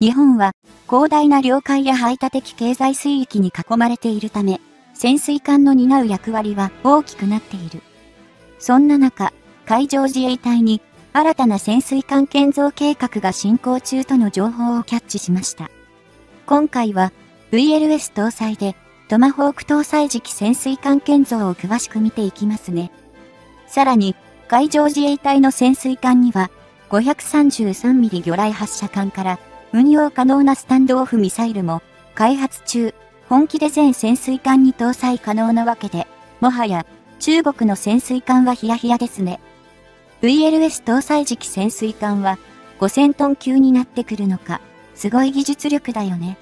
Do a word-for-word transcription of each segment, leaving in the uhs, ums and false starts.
日本は広大な領海や排他的経済水域に囲まれているため、潜水艦の担う役割は大きくなっている。そんな中、海上自衛隊に新たな潜水艦建造計画が進行中との情報をキャッチしました。今回は ブイエルエス 搭載でトマホーク搭載時期潜水艦建造を詳しく見ていきますね。さらに、海上自衛隊の潜水艦には ごひゃくさんじゅうさんミリ 魚雷発射艦から運用可能なスタンドオフミサイルも開発中、本気で全潜水艦に搭載可能なわけで、もはや中国の潜水艦はヒヤヒヤですね。ブイエルエス 搭載時期潜水艦はごせんトン級になってくるのか、すごい技術力だよね。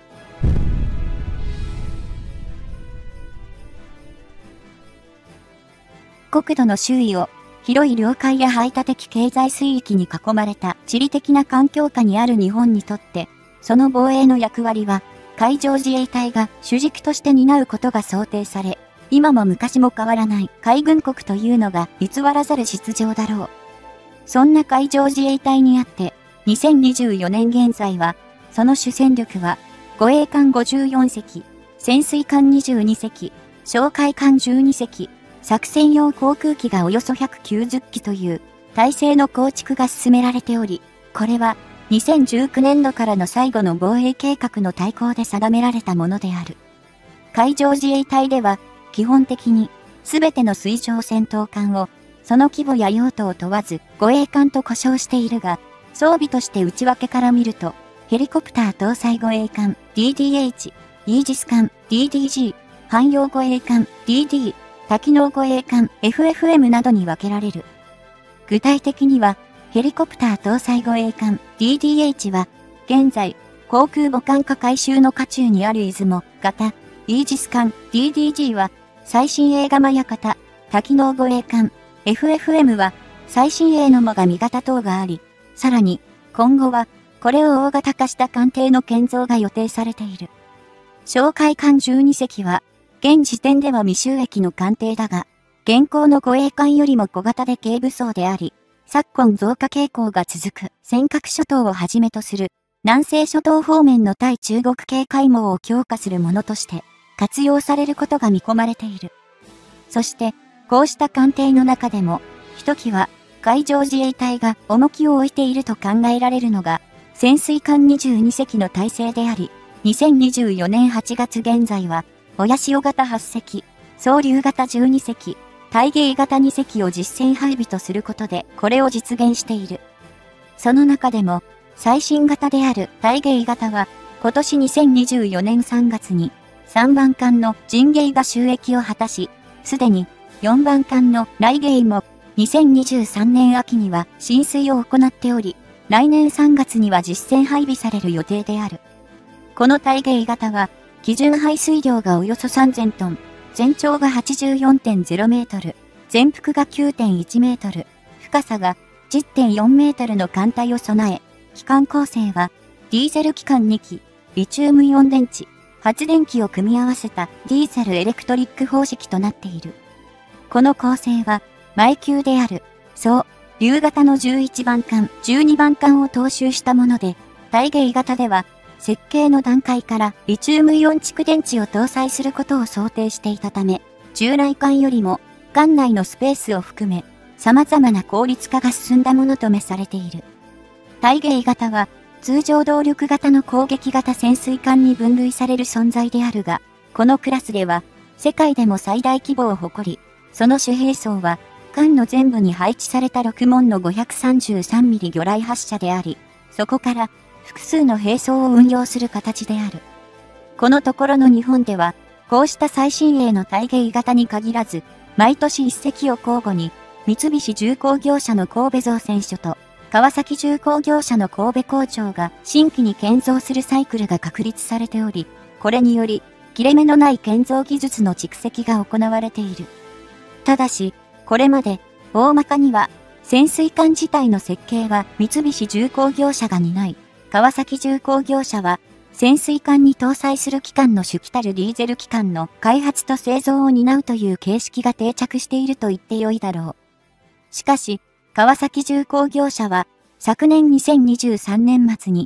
国土の周囲を広い領海や排他的経済水域に囲まれた地理的な環境下にある日本にとって、その防衛の役割は海上自衛隊が主軸として担うことが想定され、今も昔も変わらない海軍国というのが偽らざる実情だろう。そんな海上自衛隊にあって、にせんにじゅうよねん現在は、その主戦力は護衛艦ごじゅうよんせき、潜水艦にじゅうにせき、哨戒艦じゅうにせき、作戦用航空機がおよそひゃくきゅうじゅっきという体制の構築が進められており、これはにせんじゅうきゅうねんどからの最後の防衛計画の大綱で定められたものである。海上自衛隊では基本的にすべての水上戦闘艦をその規模や用途を問わず護衛艦と呼称しているが、装備として内訳から見ると、ヘリコプター搭載護衛艦 ディーディーエイチ、イージス艦 ディーディージー、汎用護衛艦 ディーディー、多機能護衛艦 エフエフエム などに分けられる。具体的には、ヘリコプター搭載護衛艦 ディーディーエイチ は、現在、航空母艦化改修の渦中にある出雲型、イージス艦 ディーディージー は、最新鋭ガマヤ型、多機能護衛艦 エフエフエム は、最新鋭の最上型等があり、さらに、今後は、これを大型化した艦艇の建造が予定されている。哨戒艦じゅうにせきは、現時点では未収益の艦艇だが、現行の護衛艦よりも小型で軽武装であり、昨今増加傾向が続く尖閣諸島をはじめとする南西諸島方面の対中国系海網を強化するものとして活用されることが見込まれている。そして、こうした艦艇の中でも、ひときわ海上自衛隊が重きを置いていると考えられるのが、潜水艦にじゅうにせきの体制であり、にせんにじゅうよねんはちがつ現在は、親潮型はっせき、総流型じゅうにせき、大芸型にせきを実戦配備とすることでこれを実現している。その中でも、最新型である大芸型は、今年にせんにじゅうよねんさんがつにさんばんかんの神芸が就役を果たし、すでによんばんかんの来芸もにせんにじゅうさんねん秋には進水を行っており、来年さんがつには実戦配備される予定である。この大芸型は、基準排水量がおよそさんぜんトン、全長が はちじゅうよんてんゼロメートル、全幅が きゅうてんいちメートル、深さが じゅってんよんメートルの艦隊を備え、機関構成は、ディーゼル機関にき、リチウムイオン電池、発電機を組み合わせたディーゼルエレクトリック方式となっている。この構成は、前級である、そう、竜型のじゅういちばんかん、じゅうにばんかんを踏襲したもので、大芸型では、設計の段階からリチウムイオン蓄電池を搭載することを想定していたため、従来艦よりも艦内のスペースを含め、様々な効率化が進んだものとめされている。大芸型は通常動力型の攻撃型潜水艦に分類される存在であるが、このクラスでは世界でも最大規模を誇り、その主兵装は艦の全部に配置されたろくもんの ごひゃくさんじゅうさんミリ 魚雷発射であり、そこから複数の兵装を運用する形である。このところの日本では、こうした最新鋭の大芸型に限らず、毎年一隻を交互に、三菱重工業者の神戸造船所と、川崎重工業者の神戸工場が新規に建造するサイクルが確立されており、これにより、切れ目のない建造技術の蓄積が行われている。ただし、これまで、大まかには、潜水艦自体の設計は三菱重工業者が担い、川崎重工業者は、潜水艦に搭載する機関の主機たるディーゼル機関の開発と製造を担うという形式が定着していると言ってよいだろう。しかし、川崎重工業者は、昨年にせんにじゅうさんねんまつに、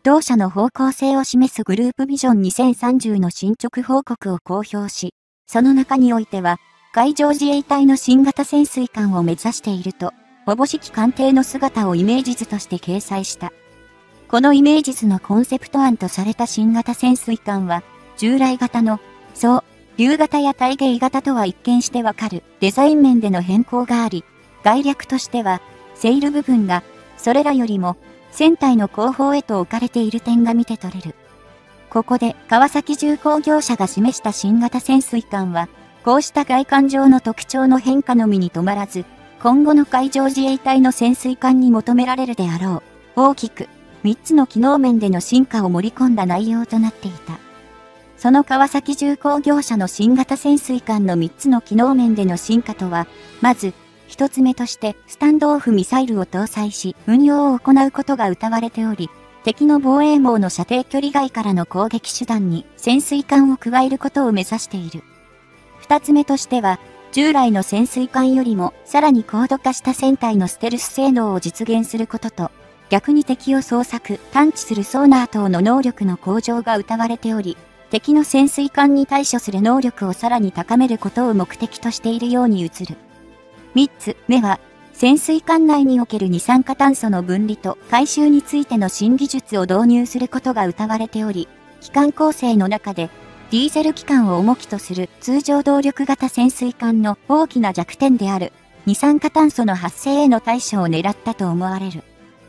同社の方向性を示すグループビジョンにせんさんじゅうの進捗報告を公表し、その中においては、海上自衛隊の新型潜水艦を目指していると、おぼしき艦艇の姿をイメージ図として掲載した。このイメージ図のコンセプト案とされた新型潜水艦は、従来型の、そう、竜型や体芸型とは一見してわかるデザイン面での変更があり、概略としては、セイル部分が、それらよりも、船体の後方へと置かれている点が見て取れる。ここで、川崎重工業者が示した新型潜水艦は、こうした外観上の特徴の変化のみに止まらず、今後の海上自衛隊の潜水艦に求められるであろう、大きく、みっつの機能面での進化を盛り込んだ内容となっていた。その川崎重工業者の新型潜水艦のみっつの機能面での進化とは、まず、ひとつめとしてスタンドオフミサイルを搭載し運用を行うことが謳われており、敵の防衛網の射程距離外からの攻撃手段に潜水艦を加えることを目指している。ふたつめとしては、従来の潜水艦よりもさらに高度化した船体のステルス性能を実現することと、逆に敵を捜索、探知するソーナー等の能力の向上が謳われており、敵の潜水艦に対処する能力をさらに高めることを目的としているように映る。みっつめは、潜水艦内における二酸化炭素の分離と回収についての新技術を導入することが謳われており、機関構成の中で、ディーゼル機関を重きとする通常動力型潜水艦の大きな弱点である二酸化炭素の発生への対処を狙ったと思われる。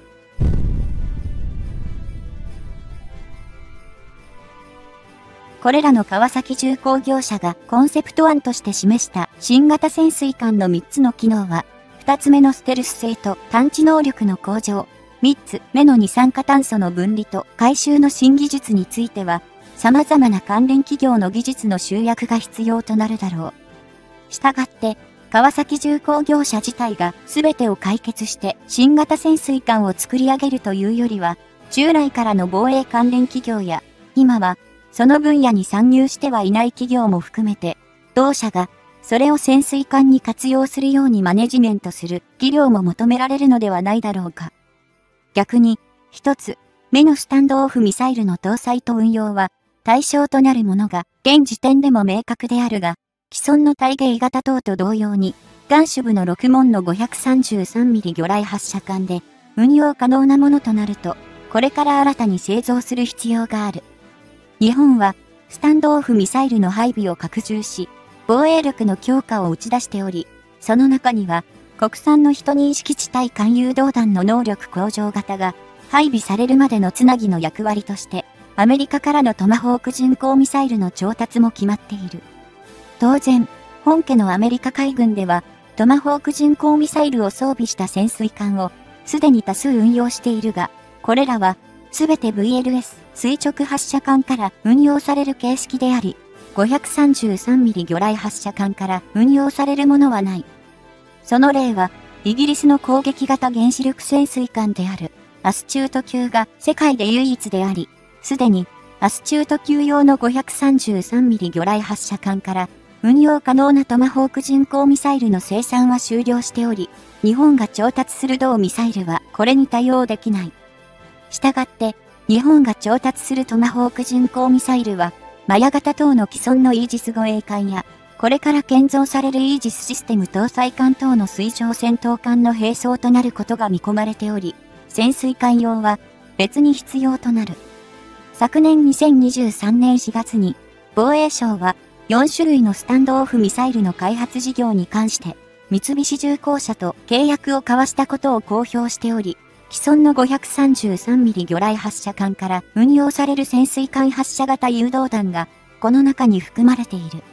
これらの川崎重工業者がコンセプト案として示した新型潜水艦のみっつの機能は、ふたつめのステルス性と探知能力の向上、みっつめの二酸化炭素の分離と回収の新技術については、様々な関連企業の技術の集約が必要となるだろう。したがって、川崎重工業者自体が全てを解決して新型潜水艦を作り上げるというよりは、従来からの防衛関連企業や、今は、その分野に参入してはいない企業も含めて、同社がそれを潜水艦に活用するようにマネジメントする技量も求められるのではないだろうか。逆に、一つ、目のスタンドオフミサイルの搭載と運用は、対象となるものが現時点でも明確であるが、既存の体芸型等と同様に、ガンシュブのろく門の ごひゃくさんじゅうさんミリ 魚雷発射管で、運用可能なものとなると、これから新たに製造する必要がある。日本は、スタンドオフミサイルの配備を拡充し、防衛力の強化を打ち出しており、その中には、国産の人認識地対艦誘導弾の能力向上型が、配備されるまでのつなぎの役割として、アメリカからのトマホーク巡航ミサイルの調達も決まっている。当然、本家のアメリカ海軍では、トマホーク巡航ミサイルを装備した潜水艦を、すでに多数運用しているが、これらは、すべて ブイエルエス 垂直発射管から運用される形式であり、ごひゃくさんじゅうさんミリ 魚雷発射管から運用されるものはない。その例は、イギリスの攻撃型原子力潜水艦である、アスチュート級が世界で唯一であり、すでに、アスチュート級用の ごひゃくさんじゅうさんミリ 魚雷発射管から運用可能なトマホーク巡航ミサイルの生産は終了しており、日本が調達する同ミサイルはこれに対応できない。したがって、日本が調達するトマホーク巡航ミサイルは、マヤ型等の既存のイージス護衛艦や、これから建造されるイージスシステム搭載艦等の水上戦闘艦の並走となることが見込まれており、潜水艦用は別に必要となる。昨年にせんにじゅうさんねんしがつに、防衛省はよん種類のスタンドオフミサイルの開発事業に関して、三菱重工社と契約を交わしたことを公表しており、既存の ごひゃくさんじゅうさんミリ 魚雷発射管から運用される潜水艦発射型誘導弾が、この中に含まれている。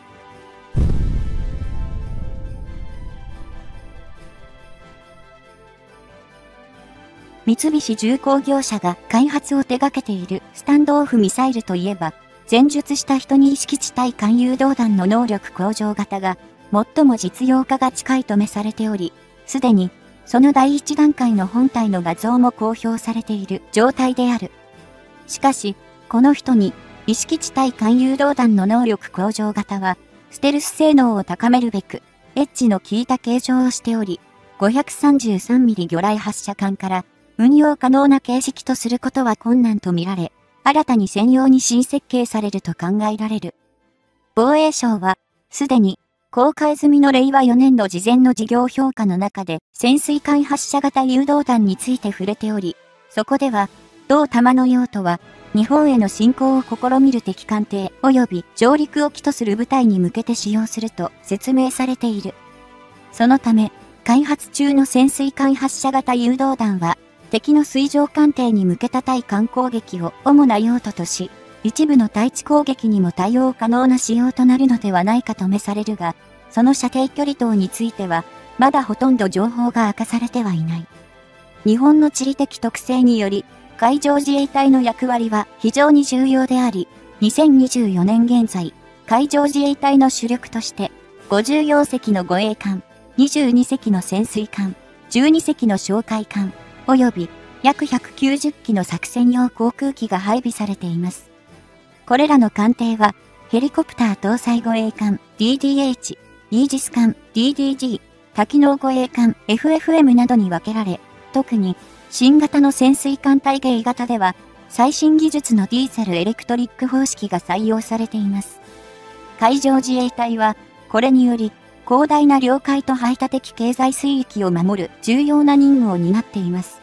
三菱重工業者が開発を手掛けているスタンドオフミサイルといえば、前述した人認識地対艦誘導弾の能力向上型が、最も実用化が近いとめされており、すでに、その第一段階の本体の画像も公表されている状態である。しかし、この人に、意識地対艦誘導弾の能力向上型は、ステルス性能を高めるべく、エッジの効いた形状をしており、ごひゃくさんじゅうさんミリ 魚雷発射管から、 運用可能な形式とすることは困難とみられ、新たに専用に新設計されると考えられる。防衛省は、すでに、公開済みのれいわよねんど事前の事業評価の中で潜水艦発射型誘導弾について触れており、そこでは、同弾の用途は、日本への侵攻を試みる敵艦艇及び上陸を機とする部隊に向けて使用すると説明されている。そのため、開発中の潜水艦発射型誘導弾は、敵の水上艦艇に向けた対艦攻撃を主な用途とし、一部の対地攻撃にも対応可能な仕様となるのではないかと目されるが、その射程距離等については、まだほとんど情報が明かされてはいない。日本の地理的特性により、海上自衛隊の役割は非常に重要であり、にせんにじゅうよねん現在、海上自衛隊の主力として、ごじゅうよんせきの護衛艦、にじゅうにせきの潜水艦、じゅうにせきの哨戒艦、及び約ひゃくきゅうじゅっきの作戦用航空機が配備されています。これらの艦艇は、ヘリコプター搭載護衛艦 ディーディーエイチ、イージス艦 ディーディージー、多機能護衛艦 エフエフエム などに分けられ、特に新型の潜水艦対迎型では、最新技術のディーゼルエレクトリック方式が採用されています。海上自衛隊は、これにより、広大な領海と排他的経済水域を守る重要な任務を担っています。